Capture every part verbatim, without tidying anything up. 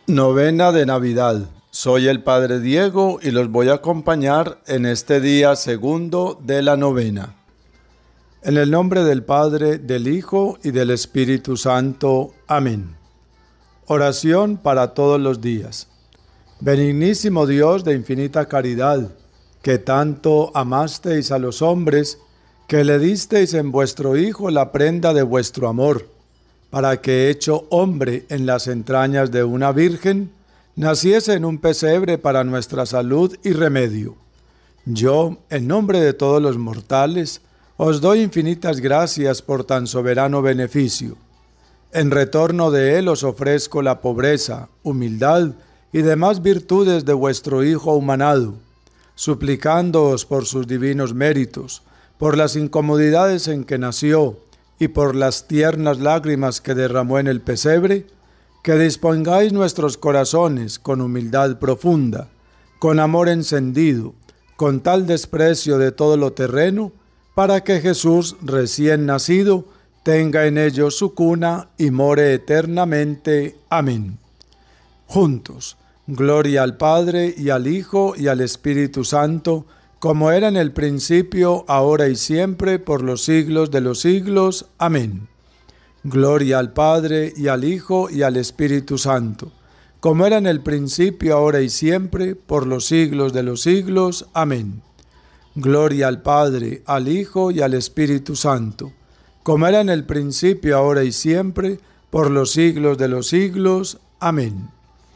Novena de Navidad. Soy el Padre Diego y los voy a acompañar en este día segundo de la novena. En el nombre del Padre, del Hijo y del Espíritu Santo. Amén. Oración para todos los días. Benignísimo Dios de infinita caridad, que tanto amasteis a los hombres, que le disteis en vuestro Hijo la prenda de vuestro amor, para que, hecho hombre en las entrañas de una virgen, naciese en un pesebre para nuestra salud y remedio. Yo, en nombre de todos los mortales, os doy infinitas gracias por tan soberano beneficio. En retorno de él os ofrezco la pobreza, humildad y demás virtudes de vuestro Hijo humanado, suplicándoos por sus divinos méritos, por las incomodidades en que nació, y por las tiernas lágrimas que derramó en el pesebre, que dispongáis nuestros corazones con humildad profunda, con amor encendido, con tal desprecio de todo lo terreno, para que Jesús, recién nacido, tenga en ellos su cuna y more eternamente. Amén. Juntos, gloria al Padre, y al Hijo, y al Espíritu Santo, como era en el principio, ahora y siempre, por los siglos de los siglos. Amén. Gloria al Padre, y al Hijo, y al Espíritu Santo, como era en el principio, ahora y siempre, por los siglos de los siglos. Amén. Gloria al Padre, al Hijo, y al Espíritu Santo, como era en el principio, ahora y siempre, por los siglos de los siglos. Amén.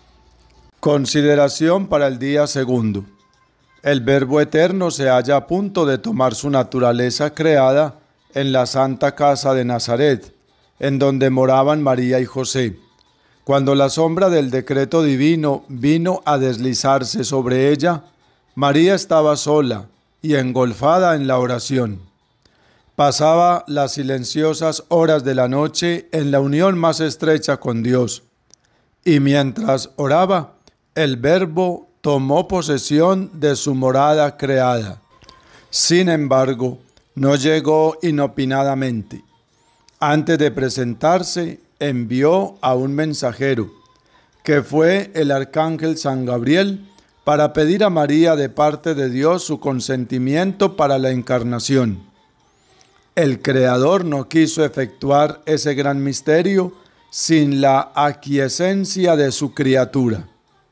Consideración para el día segundo. El Verbo Eterno se halla a punto de tomar su naturaleza creada en la Santa Casa de Nazaret, en donde moraban María y José. Cuando la sombra del decreto divino vino a deslizarse sobre ella, María estaba sola y engolfada en la oración. Pasaba las silenciosas horas de la noche en la unión más estrecha con Dios, y mientras oraba, el Verbo tomó posesión de su morada creada. Sin embargo, no llegó inopinadamente. Antes de presentarse, envió a un mensajero, que fue el arcángel San Gabriel, para pedir a María de parte de Dios su consentimiento para la encarnación. El Creador no quiso efectuar ese gran misterio sin la aquiescencia de su criatura.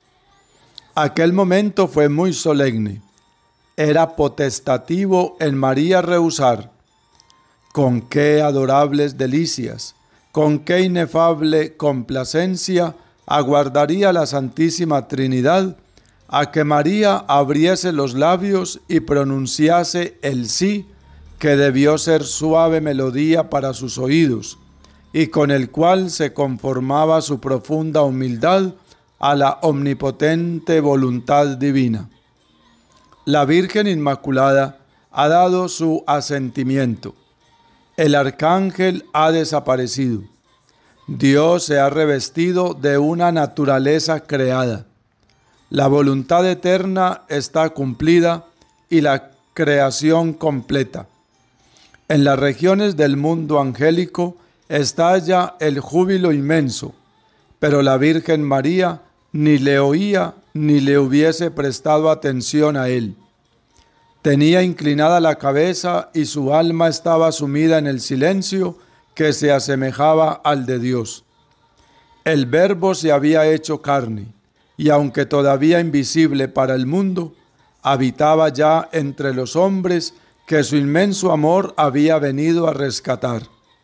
Aquel momento fue muy solemne. Era potestativo en María rehusar. Con qué adorables delicias, con qué inefable complacencia aguardaría la Santísima Trinidad a que María abriese los labios y pronunciase el sí, que debió ser suave melodía para sus oídos, y con el cual se conformaba su profunda humildad a la omnipotente voluntad divina. La Virgen Inmaculada ha dado su asentimiento. El arcángel ha desaparecido. Dios se ha revestido de una naturaleza creada. La voluntad eterna está cumplida y la creación completa. En las regiones del mundo angélico estalla el júbilo inmenso, pero la Virgen María ni le oía ni le hubiese prestado atención a él. Tenía inclinada la cabeza y su alma estaba sumida en el silencio que se asemejaba al de Dios. El Verbo se había hecho carne, y aunque todavía invisible para el mundo, habitaba ya entre los hombres que su inmenso amor había venido a rescatar.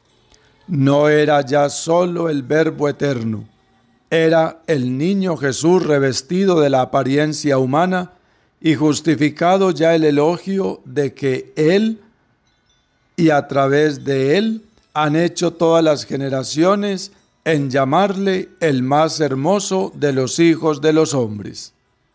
No era ya solo el Verbo Eterno, era el niño Jesús revestido de la apariencia humana y justificado ya el elogio de que Él y a través de Él han hecho todas las generaciones en llamarle el más hermoso de los hijos de los hombres.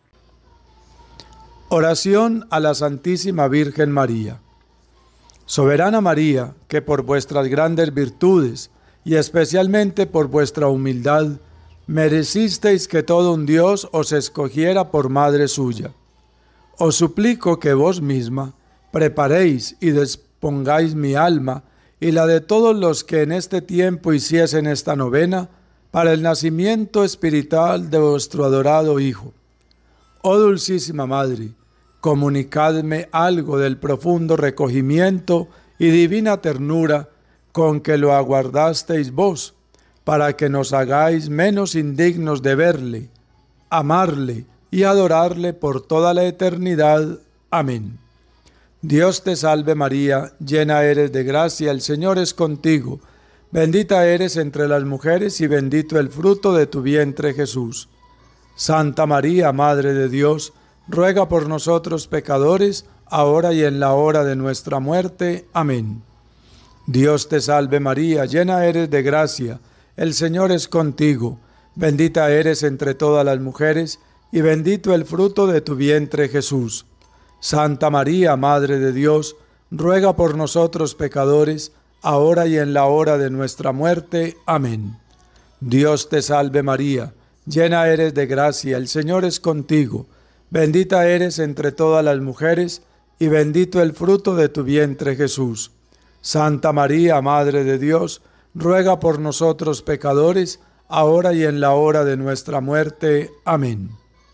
Oración a la Santísima Virgen María. Soberana María, que por vuestras grandes virtudes y especialmente por vuestra humildad, merecisteis que todo un Dios os escogiera por madre suya. Os suplico que vos misma preparéis y dispongáis mi alma y la de todos los que en este tiempo hiciesen esta novena, para el nacimiento espiritual de vuestro adorado Hijo. Oh dulcísima Madre, comunicadme algo del profundo recogimiento y divina ternura con que lo aguardasteis vos, para que nos hagáis menos indignos de verle, amarle y adorarle por toda la eternidad. Amén. Dios te salve María, llena eres de gracia, el Señor es contigo. Bendita eres entre las mujeres y bendito el fruto de tu vientre Jesús. Santa María, Madre de Dios, ruega por nosotros pecadores, ahora y en la hora de nuestra muerte. Amén. Dios te salve María, llena eres de gracia, el Señor es contigo. Bendita eres entre todas las mujeres y bendito el fruto de tu vientre Jesús. Santa María, Madre de Dios, ruega por nosotros pecadores, ahora y en la hora de nuestra muerte. Amén. Dios te salve María, llena eres de gracia, el Señor es contigo. Bendita eres entre todas las mujeres, y bendito el fruto de tu vientre Jesús. Santa María, Madre de Dios, ruega por nosotros pecadores, ahora y en la hora de nuestra muerte. Amén.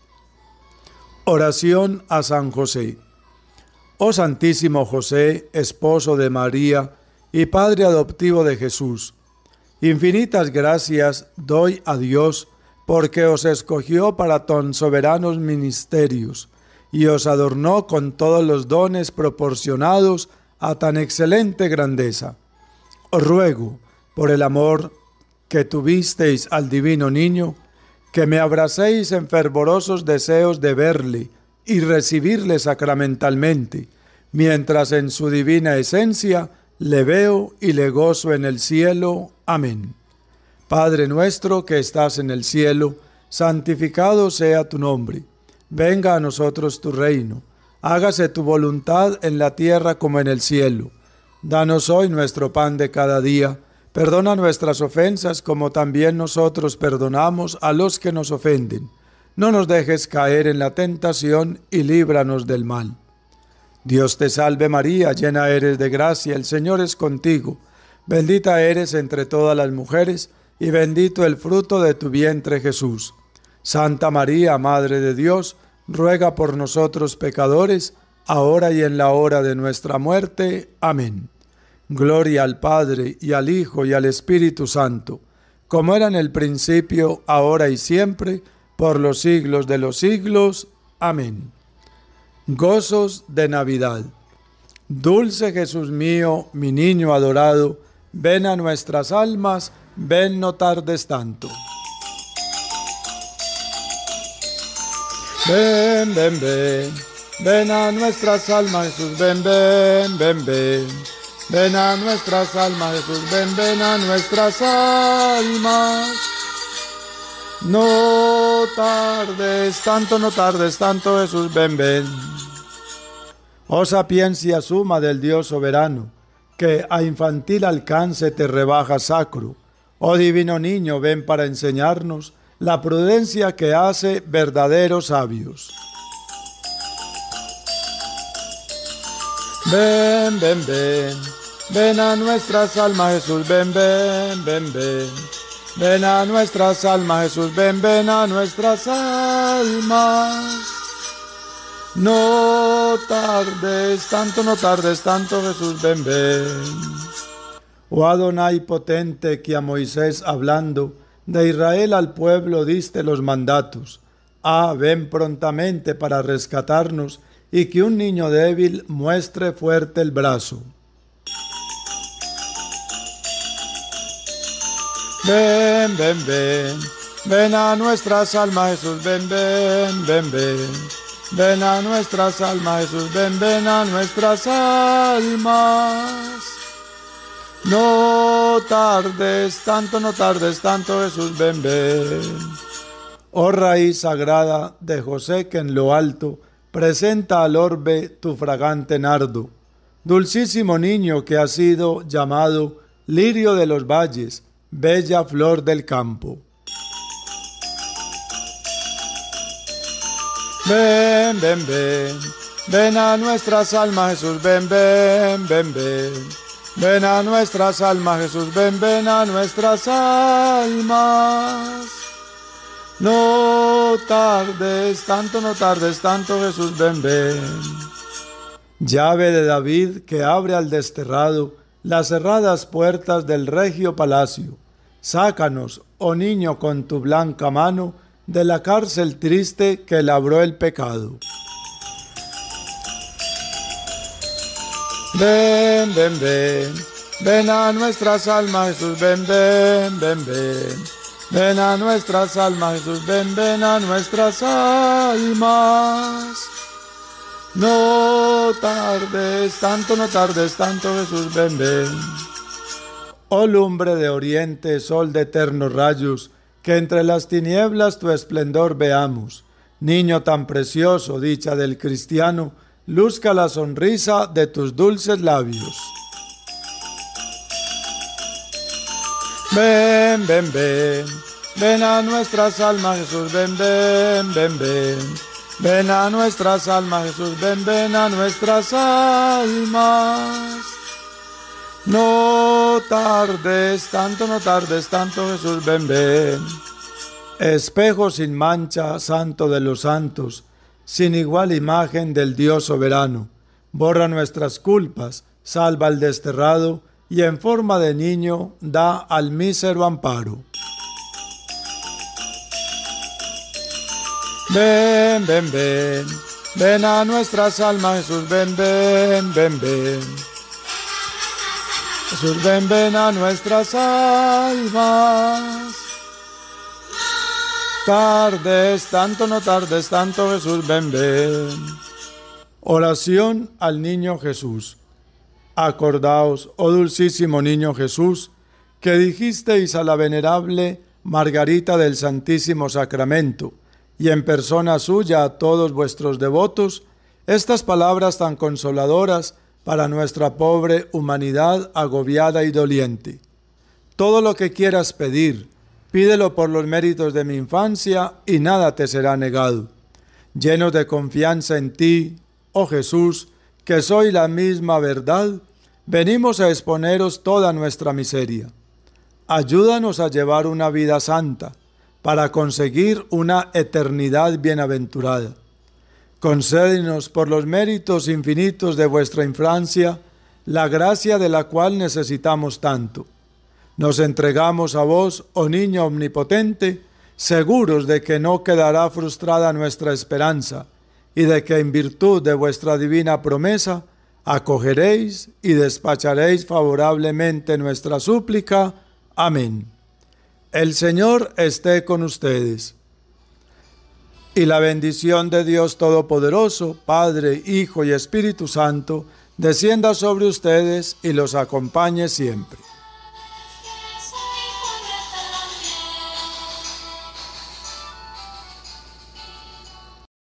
Oración a San José. Oh Santísimo José, esposo de María y Padre adoptivo de Jesús, infinitas gracias doy a Dios porque os escogió para tan soberanos ministerios y os adornó con todos los dones proporcionados a tan excelente grandeza. Os ruego, por el amor que tuvisteis al divino niño, que me abracéis en fervorosos deseos de verle y recibirle sacramentalmente, mientras en su divina esencia le veo y le gozo en el cielo. Amén. Padre nuestro que estás en el cielo, santificado sea tu nombre. Venga a nosotros tu reino. Hágase tu voluntad en la tierra como en el cielo. Danos hoy nuestro pan de cada día. Perdona nuestras ofensas como también nosotros perdonamos a los que nos ofenden. No nos dejes caer en la tentación y líbranos del mal. Dios te salve María, llena eres de gracia, el Señor es contigo. Bendita eres entre todas las mujeres y bendito el fruto de tu vientre Jesús. Santa María, Madre de Dios, ruega por nosotros pecadores, ahora y en la hora de nuestra muerte. Amén. Gloria al Padre, y al Hijo, y al Espíritu Santo, como era en el principio, ahora y siempre, por los siglos de los siglos. Amén. Gozos de Navidad. Dulce Jesús mío, mi niño adorado, ven a nuestras almas, ven no tardes tanto. Ven, ven, ven, ven a nuestras almas, Jesús, ven, ven, ven, ven. Ven a nuestras almas, Jesús, ven, ven a nuestras almas. No tardes tanto, no tardes tanto, Jesús, ven, ven. Oh sapiencia suma del Dios soberano, que a infantil alcance te rebaja sacro. Oh divino niño, ven para enseñarnos la prudencia que hace verdaderos sabios. Ven, ven, ven, ven a nuestras almas, Jesús, ven, ven, ven, ven. Ven a nuestras almas, Jesús, ven, ven a nuestras almas. No tardes tanto, no tardes tanto, Jesús, ven, ven. Oh Adonai potente, que a Moisés hablando, de Israel al pueblo diste los mandatos. Ah, ven prontamente para rescatarnos, y que un niño débil muestre fuerte el brazo. Ven, ven, ven, ven a nuestras almas, Jesús, ven, ven, ven, ven. Ven a nuestras almas, Jesús, ven, ven a nuestras almas. No tardes tanto, no tardes tanto, Jesús, ven, ven. Oh raíz sagrada de José, que en lo alto presenta al orbe tu fragante nardo. Dulcísimo niño que ha sido llamado lirio de los valles, bella flor del campo. Ven, ven, ven, ven a nuestras almas, Jesús, ven, ven, ven, ven. Ven a nuestras almas, Jesús, ven, ven a nuestras almas. No tardes tanto, no tardes tanto, Jesús, ven, ven. Llave de David que abre al desterrado las cerradas puertas del regio palacio. Sácanos, oh niño, con tu blanca mano, de la cárcel triste que labró el pecado. Ven, ven, ven, ven a nuestras almas, Jesús, ven, ven, ven, ven. Ven a nuestras almas, Jesús, ven, ven a nuestras almas. No tardes tanto, no tardes tanto, Jesús, ven, ven. Oh lumbre de oriente, sol de eternos rayos, que entre las tinieblas tu esplendor veamos. Niño tan precioso, dicha del cristiano, luzca la sonrisa de tus dulces labios. Ven, ven, ven, ven a nuestras almas, Jesús, ven, ven, ven, ven. Ven a nuestras almas, Jesús, ven, ven a nuestras almas. No tardes tanto, no tardes tanto, Jesús, ven, ven. Espejo sin mancha, santo de los santos, sin igual imagen del Dios soberano, borra nuestras culpas, salva al desterrado, y en forma de niño da al mísero amparo. Ven, ven, ven, ven a nuestras almas, Jesús, ven, ven, ven, ven. Jesús, ven, ven a nuestras almas. Tardes tanto, no tardes tanto, Jesús, ven, ven. Oración al niño Jesús. Acordaos, oh dulcísimo niño Jesús, que dijisteis a la venerable Margarita del Santísimo Sacramento, y en persona suya a todos vuestros devotos, estas palabras tan consoladoras para nuestra pobre humanidad agobiada y doliente. Todo lo que quieras pedir, pídelo por los méritos de mi infancia y nada te será negado. Llenos de confianza en ti, oh Jesús, que soy la misma verdad, venimos a exponeros toda nuestra miseria. Ayúdanos a llevar una vida santa, para conseguir una eternidad bienaventurada. Concédenos por los méritos infinitos de vuestra infancia, la gracia de la cual necesitamos tanto. Nos entregamos a vos, oh niño omnipotente, seguros de que no quedará frustrada nuestra esperanza, y de que en virtud de vuestra divina promesa, acogeréis y despacharéis favorablemente nuestra súplica. Amén. El Señor esté con ustedes. Y la bendición de Dios Todopoderoso, Padre, Hijo y Espíritu Santo, descienda sobre ustedes y los acompañe siempre.